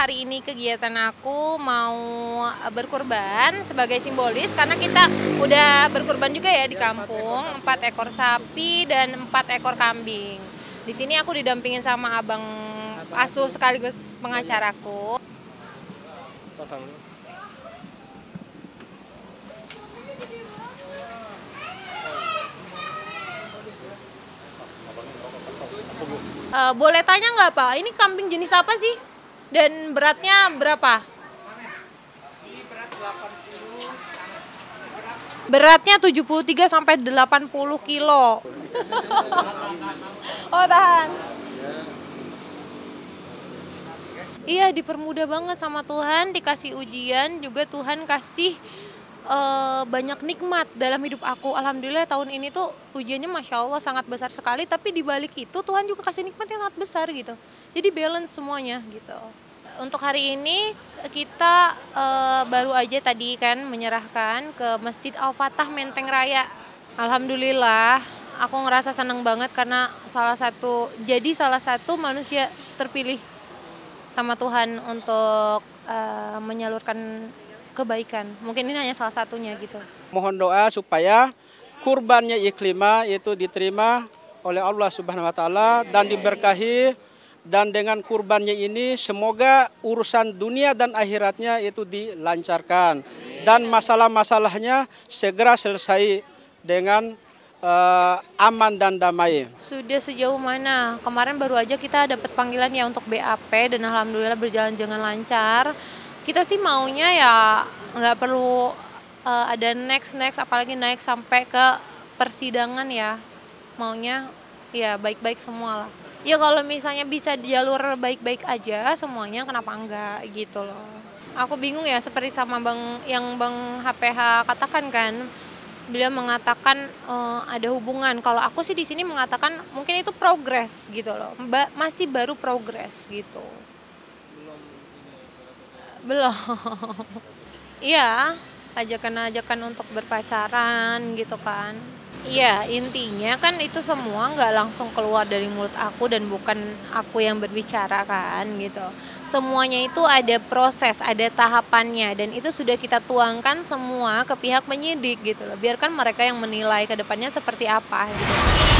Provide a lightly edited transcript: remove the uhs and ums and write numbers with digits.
hari ini kegiatan aku mau berkurban sebagai simbolis karena kita udah berkurban juga ya di kampung, 4 ekor sapi dan 4 ekor kambing. Di sini aku didampingin sama abang asuh sekaligus pengacaraku. Boleh tanya nggak Pak, ini kambing jenis apa sih? Dan beratnya berapa? Beratnya 73 sampai 80 kilo. Oh tahan. Iya dipermudah banget sama Tuhan, dikasih ujian juga Tuhan kasih banyak nikmat dalam hidup aku. Alhamdulillah tahun ini tuh ujiannya Masya Allah sangat besar sekali, tapi dibalik itu Tuhan juga kasih nikmat yang sangat besar gitu. Jadi balance semuanya gitu. Untuk hari ini kita baru aja tadi kan menyerahkan ke Masjid Al-Fatah Menteng Raya. Alhamdulillah aku ngerasa senang banget karena salah satu manusia terpilih sama Tuhan untuk menyalurkan kebaikan. Mungkin ini hanya salah satunya gitu. Mohon doa supaya kurbannya Iklimah itu diterima oleh Allah Subhanahu wa taala dan diberkahi, dan dengan kurbannya ini semoga urusan dunia dan akhiratnya itu dilancarkan dan masalah-masalahnya segera selesai dengan aman dan damai. Sudah sejauh mana? Kemarin baru aja kita dapat panggilan ya untuk BAP dan alhamdulillah berjalan dengan lancar. Kita sih maunya ya nggak perlu ada next apalagi naik sampai ke persidangan ya. Maunya ya baik-baik semua lah. Ya kalau misalnya bisa jalur baik-baik aja semuanya kenapa enggak gitu loh. Aku bingung ya seperti sama Bang HPH katakan kan. Beliau mengatakan ada hubungan. Kalau aku sih di sini mengatakan mungkin itu progres gitu loh. Masih baru progres gitu. Belum. Iya, ajakan-ajakan untuk berpacaran gitu kan. Iya, intinya kan itu semua nggak langsung keluar dari mulut aku dan bukan aku yang berbicara kan gitu. Semuanya itu ada proses, ada tahapannya dan itu sudah kita tuangkan semua ke pihak penyidik gitu loh. Biarkan mereka yang menilai ke depannya seperti apa gitu.